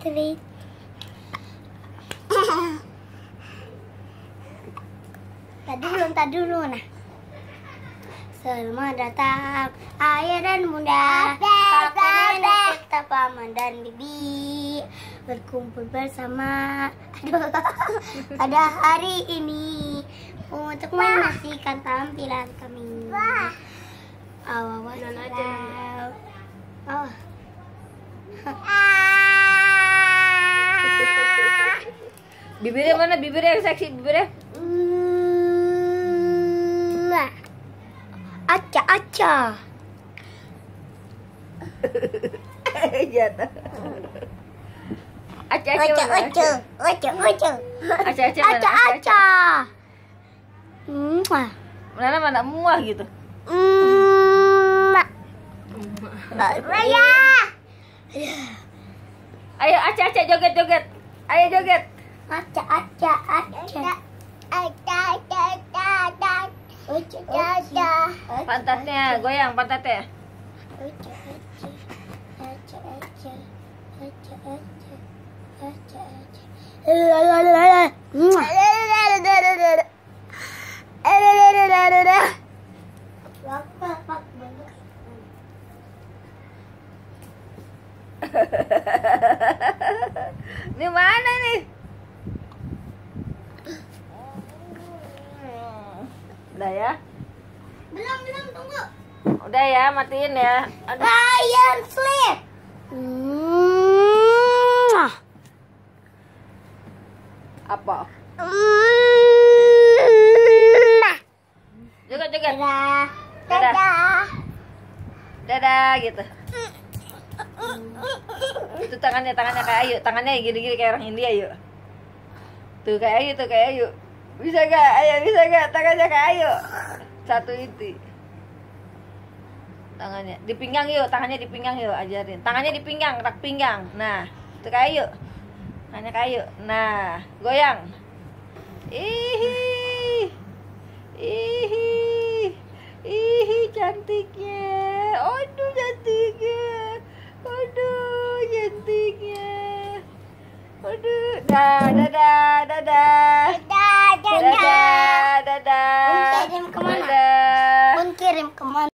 Sweet. Tadi dulu nah. Selamat datang ayah dan bunda, kakek nenek serta paman dan bibi berkumpul bersama pada hari ini untuk menyaksikan tampilan kami. Bibirnya mana? Bibirnya yang seksi, bibirnya. Aca. Jatuh. Aca. Mana muah gitu. Ayo Aca joget. Ayo joget. Aca. Pantatnya goyang pantatnya. Ini mana nih? Udah ya? Belum, tunggu. Udah ya, matiin ya. Ryan sleep. Apa? Joget. Dadah gitu. Itu tangannya kayak Ayu, tangannya gini-gini kayak orang India yuk. Tuh kayak Ayu. Bisa gak? Ayo bisa gak? Tangannya kayak Ayu. Satu itu. Tangannya di pinggang yuk, ajarin. Tangannya di pinggang, rak pinggang. Nah, itu kayak Ayu. Tangannya kayak Ayu. Nah, goyang. Ihi cantiknya. Aduh cantiknya. Aduh. Dadah.